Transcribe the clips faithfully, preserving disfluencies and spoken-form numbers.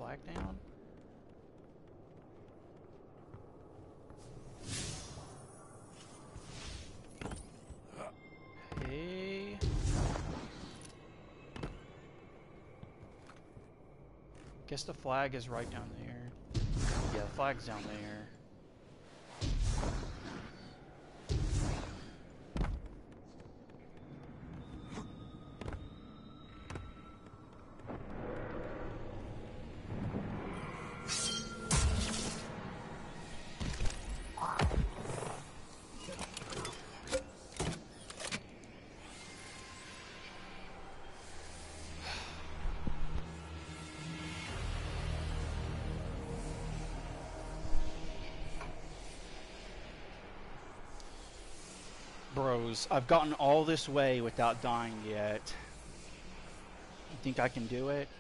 flag down? Hey. Guess the flag is right down there. Yeah, the flag's down there. Bros, I've gotten all this way without dying yet. You think I can do it?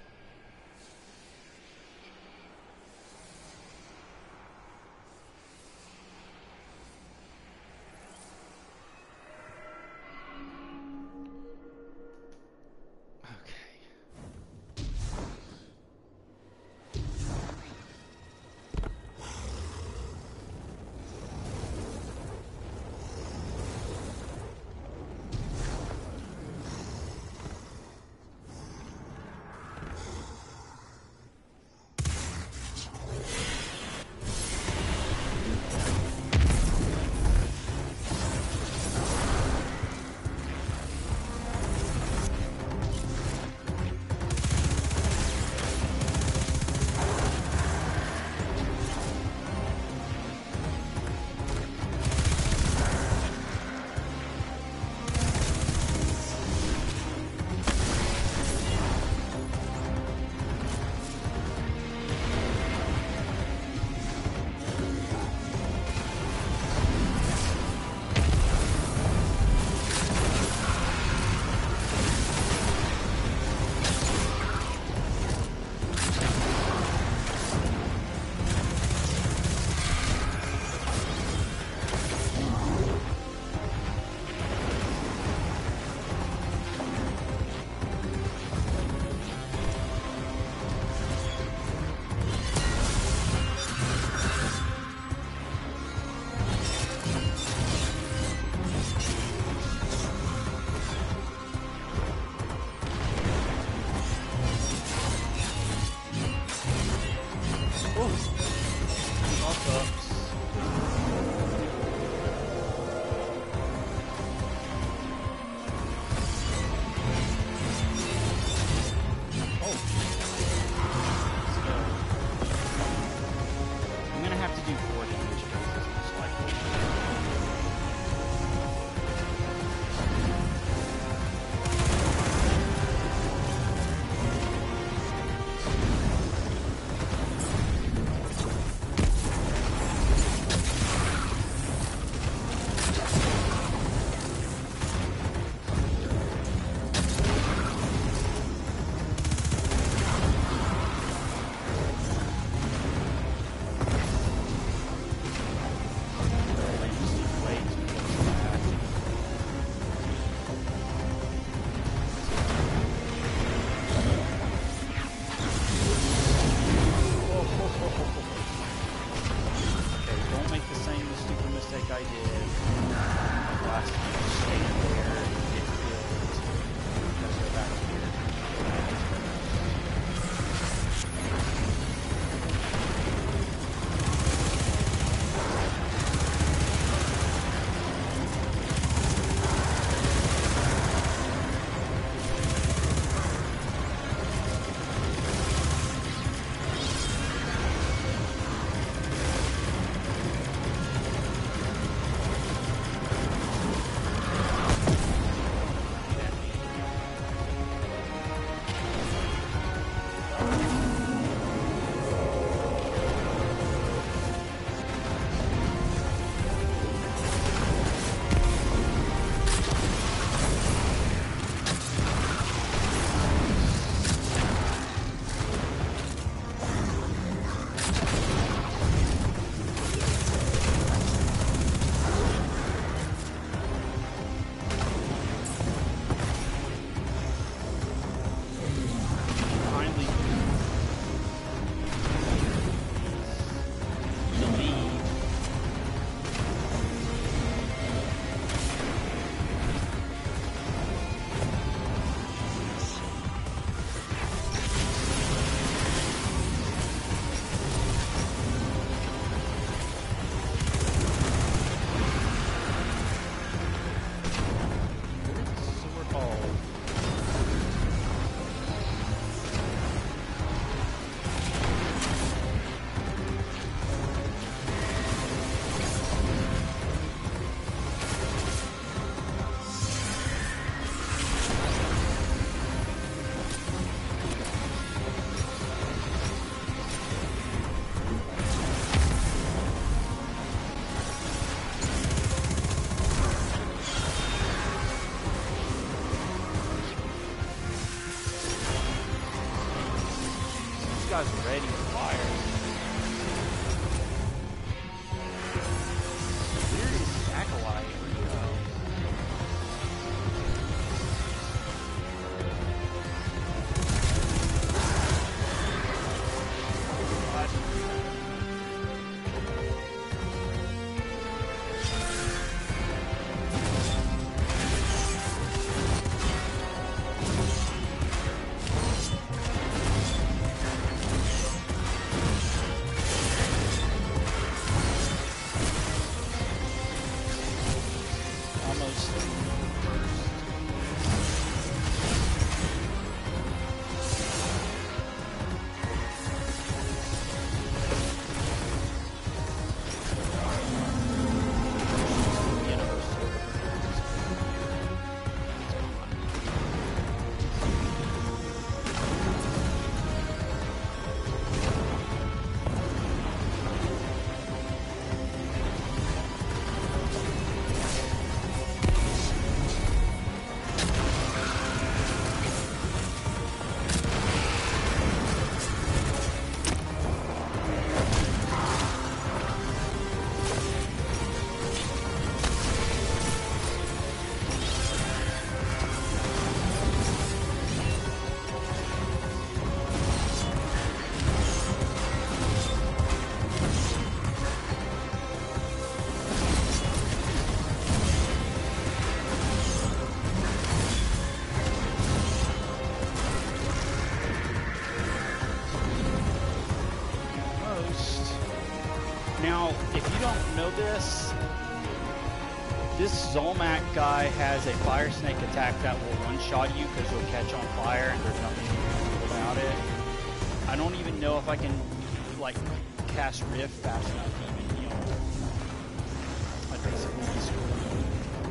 Now, if you don't know this, this Zulmak guy has a fire snake attack that will one-shot you because you'll catch on fire and there's nothing you can do about it. I don't even know if I can, like, cast Rift fast enough to even heal. I basically be screwed.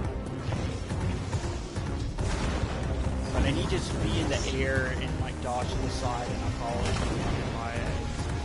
But I need to just be in the air and, like, dodge to the side and I'll probably be under my head.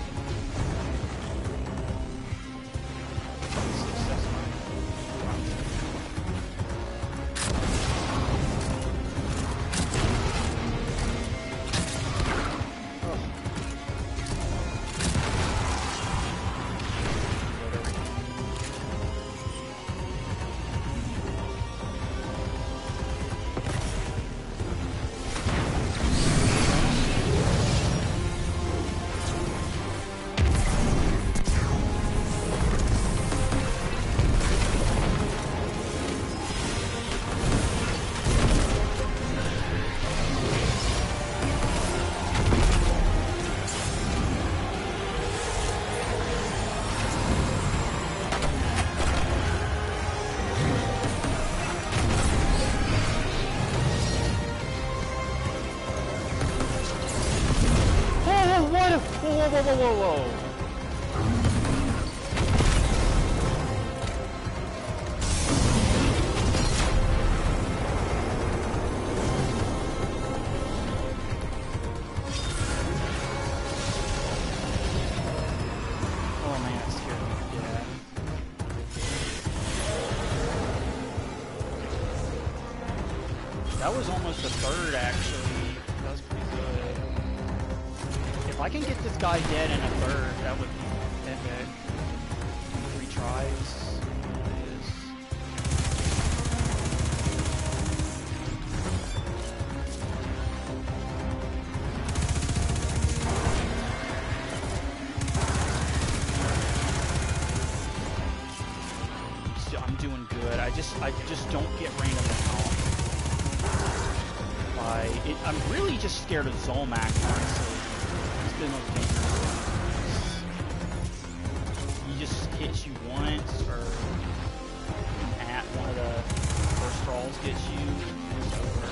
Whoa, whoa, whoa, whoa, whoa. Oh man, that scared me to death. That was almost a third, actually. That was pretty good. If I can get this guy dead in a third, that would be epic. Three tries. I'm doing good. I just, I just don't get random health. Like, it, I'm really just scared of Zulmak, honestly. Been those dangerous ones. He just hits you once, or at one of the first thralls gets you, it's over.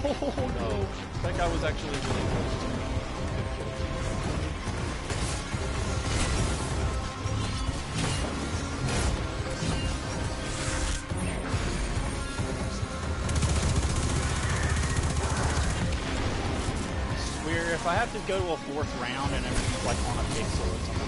Oh no! That guy was actually really close to me. I swear, if I have to go to a fourth round and everything's like on a pixel or something.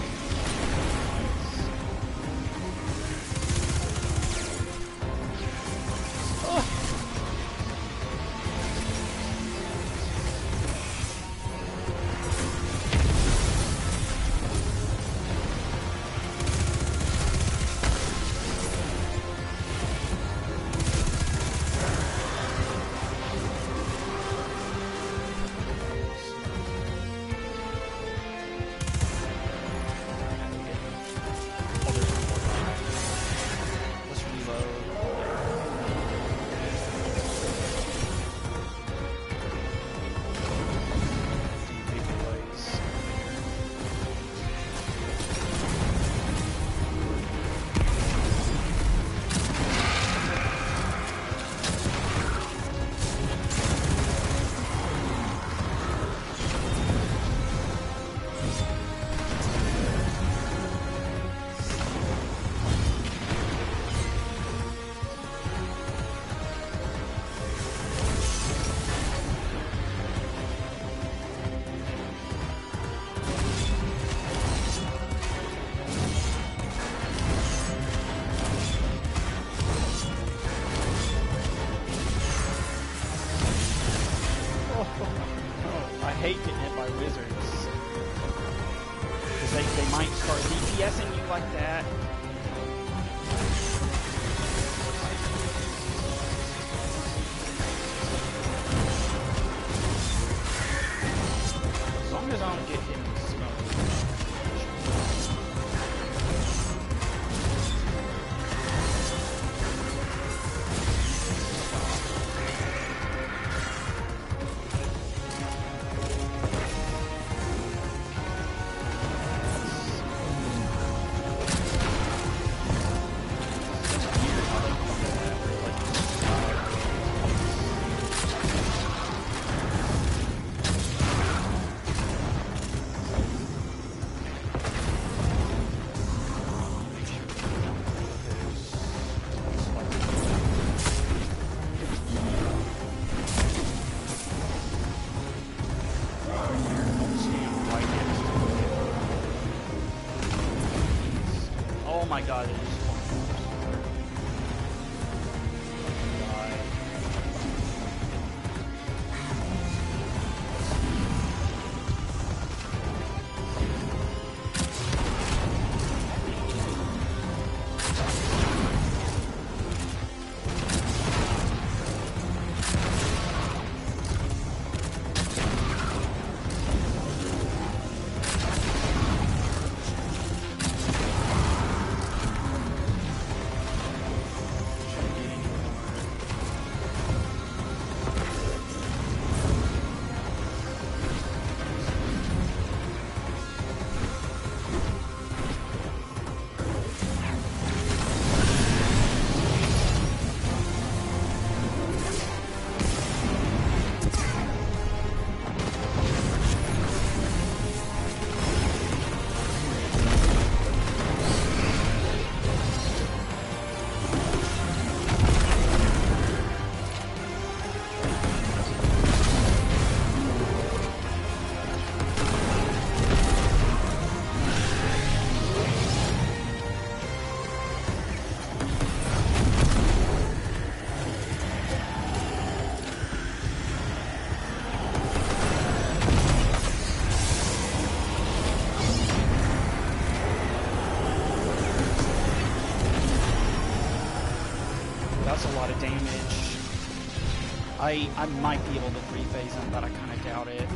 hate getting hit by wizards. Because they, they might start DPSing you like that. As long as I don't get hit with smoke. Oh my god, it is fun. That's a lot of damage. I I might be able to three-phase him, but I kind of doubt it.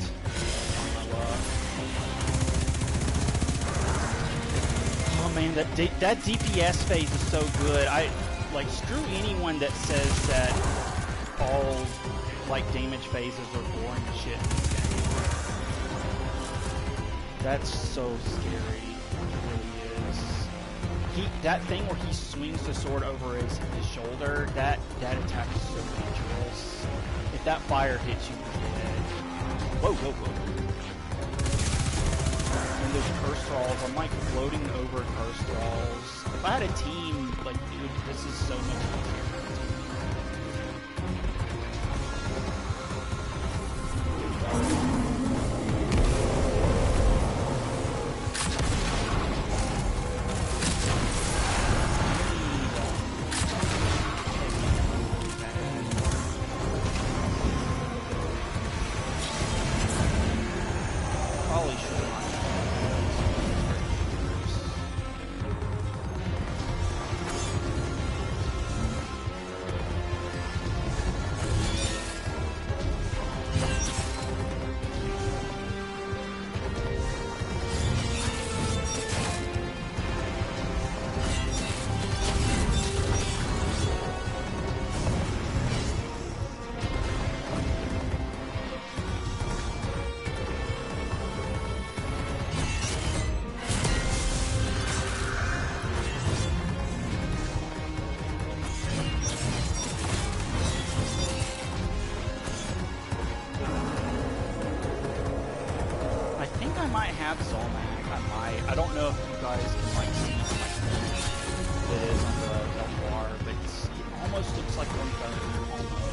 Oh man, that D that D P S phase is so good. I like screw anyone that says that all like damage phases are boring as shit in this game. That's so scary. It really is. he that thing where he swings the sword over his, his shoulder, that that attack is so dangerous. If that fire hits you, you're dead. Whoa, whoa, whoa. And those curse thralls, I'm like floating over curse thralls. If I had a team, like, dude, this is so much easier. have Zulmak. I might. I don't know if you guys can like see how much it is on the L bar, but it's, it almost looks like one third. Almost.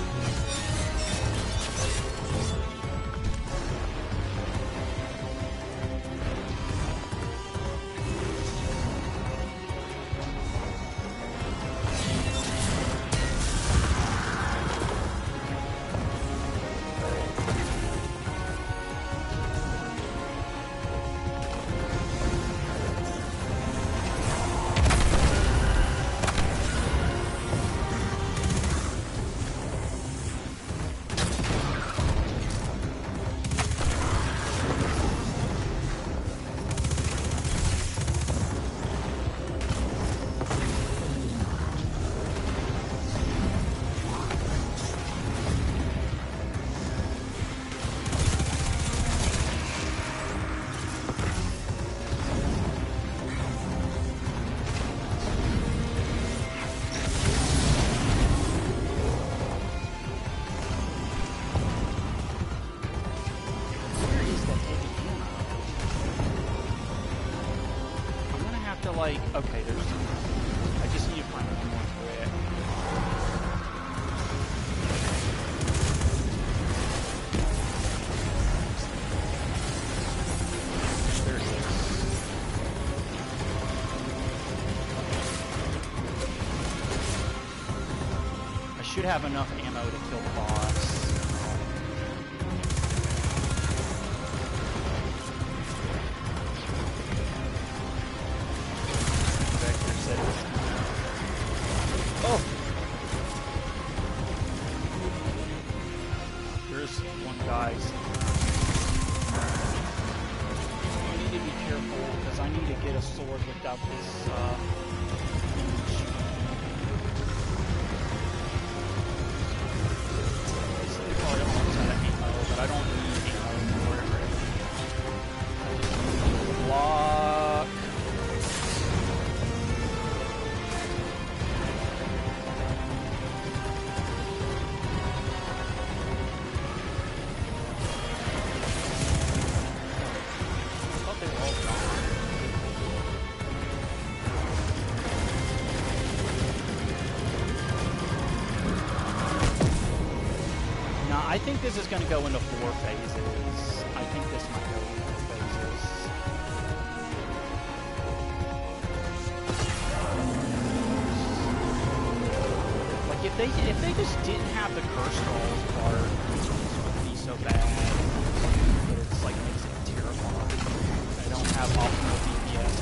Like, okay, there's, I just need to find one more thread. There it is. I should have enough ammo to kill the boss. I think this is going to go into four phases. I think this might go into four phases. Like if they if they just didn't have the curse rolls part, this wouldn't be so bad. But it's like makes it terrifying. I don't have optimal D P S.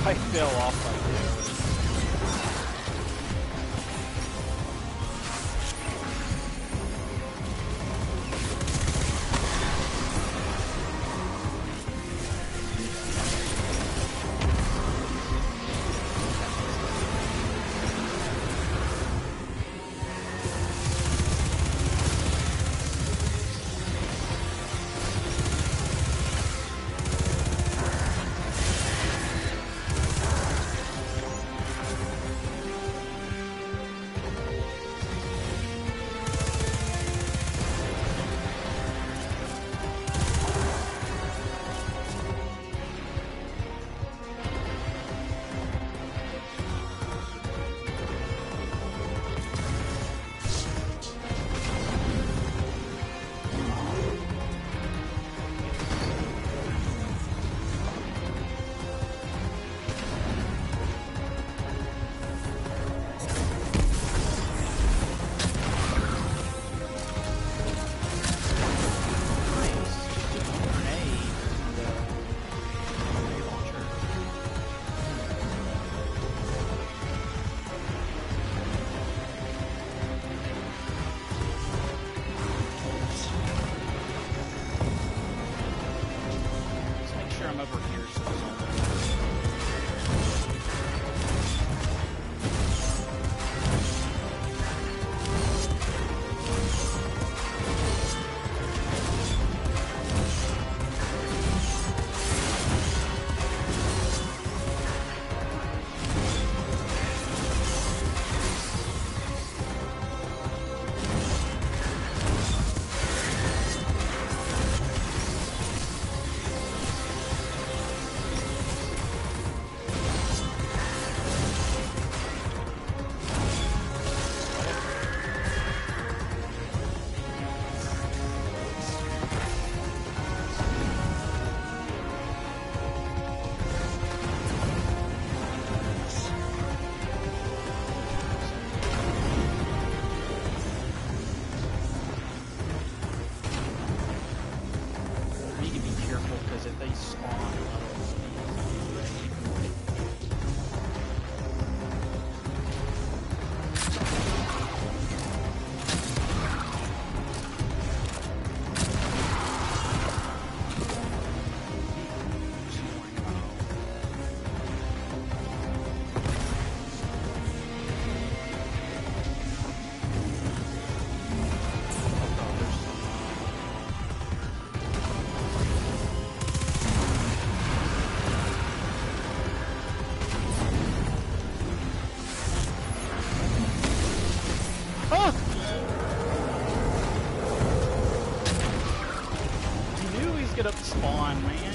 I fell off like this. Get up spawn, man.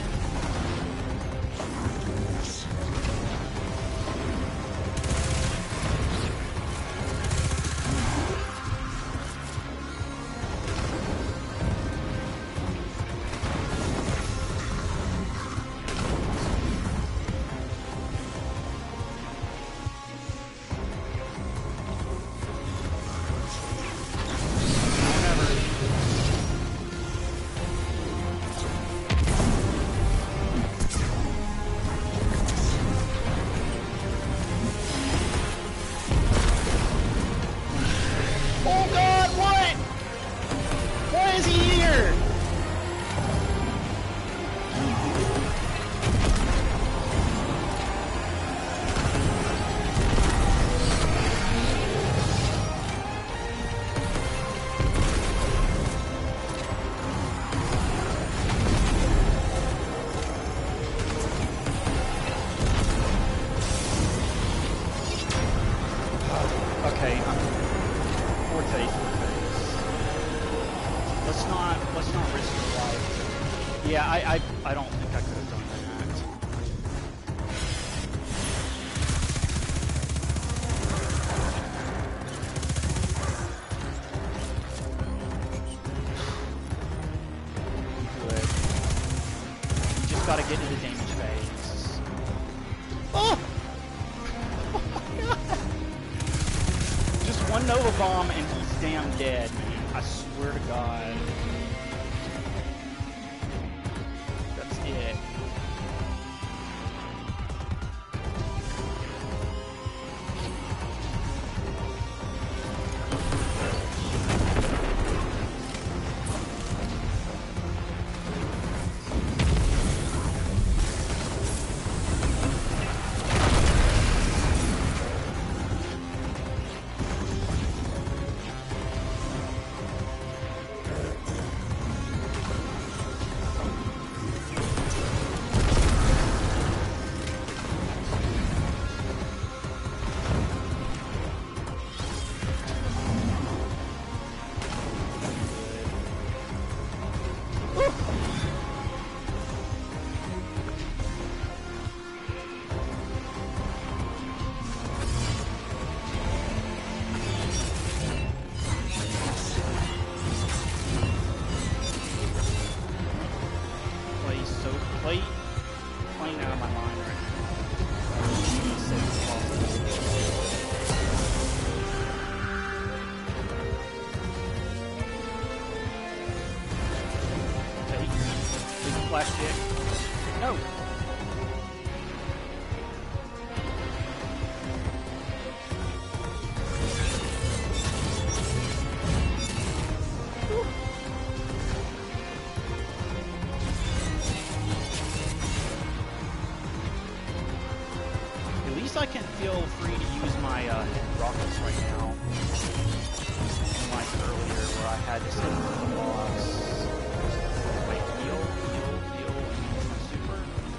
Yeah, I, I, I don't think I could have done that. Good. You just gotta get into the damage phase. Oh! Oh my god! Just one Nova Bomb and he's damn dead, man. I swear to god. Flash kick. No. At least I can feel free to use my uh, hidden rockets right now. Unlike earlier where I had to save the boss. Wait, heal, heal, heal, and use my super.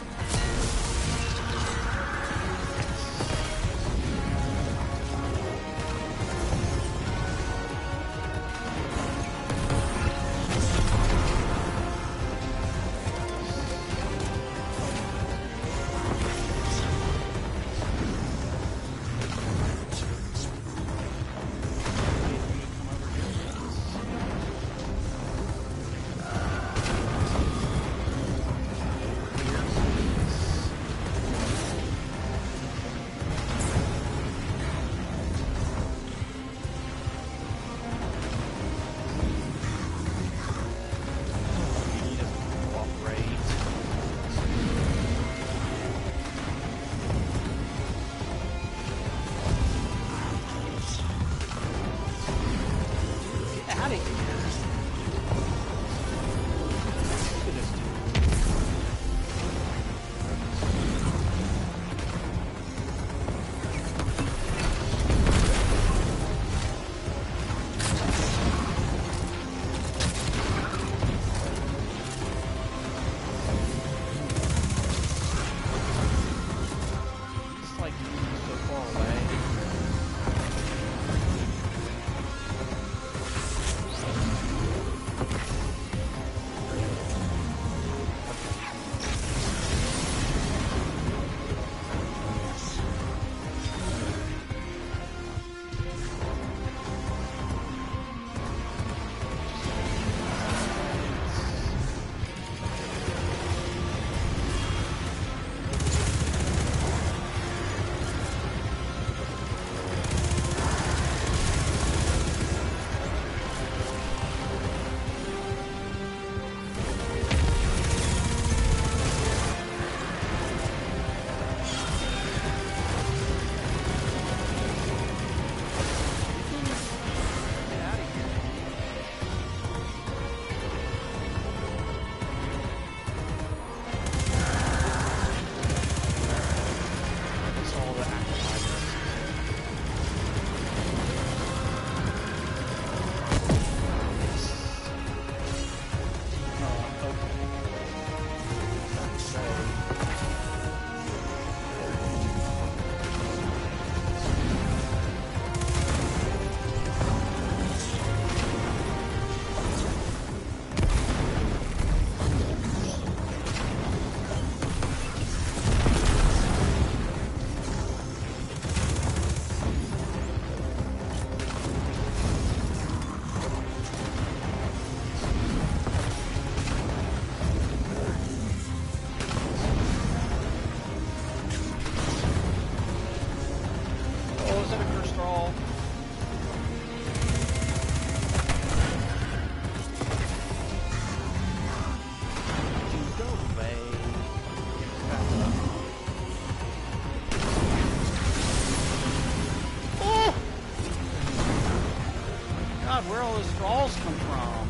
Where all those straws come from?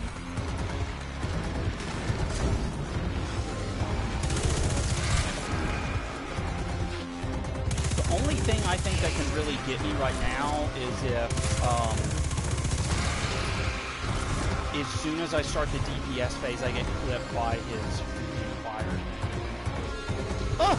The only thing I think that can really get me right now is if, um, as soon as I start the D P S phase, I get clipped by his freaking fire. Oh!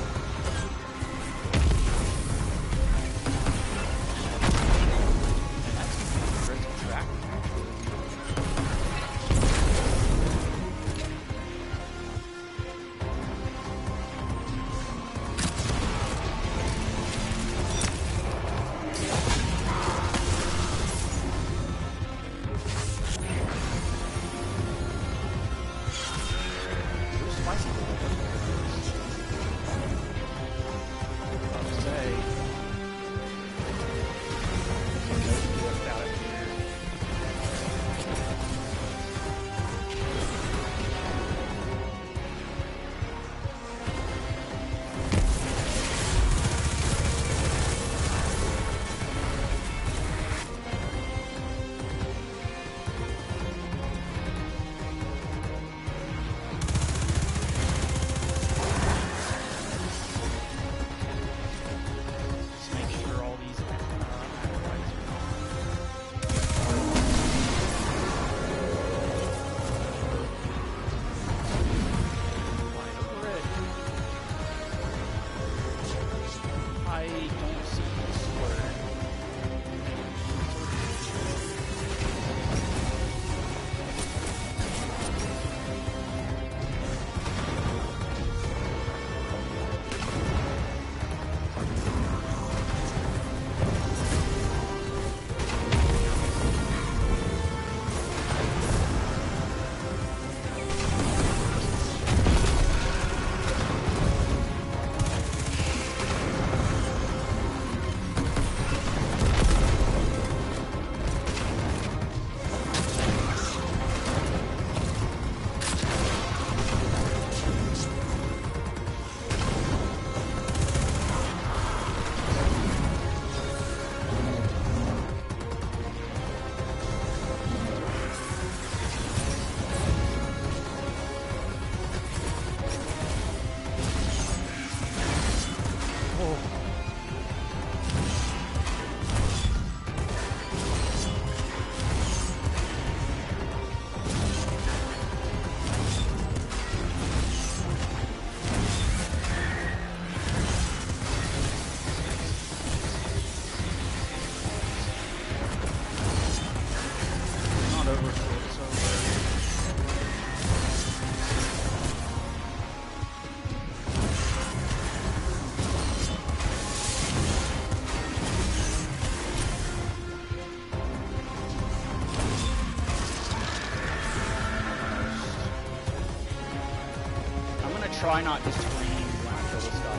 Try not to scream when I kill this guy.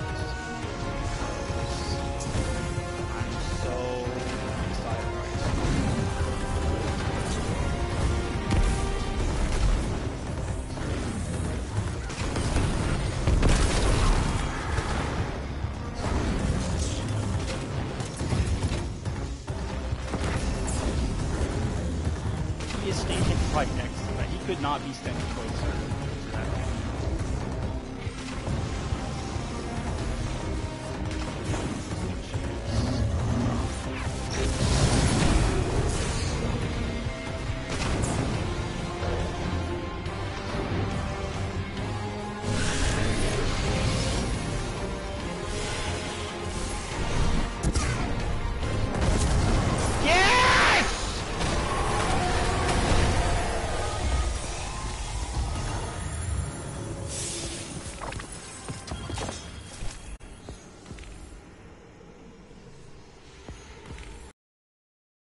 I'm so excited right now. He is standing right next to me. He could not be standing closer.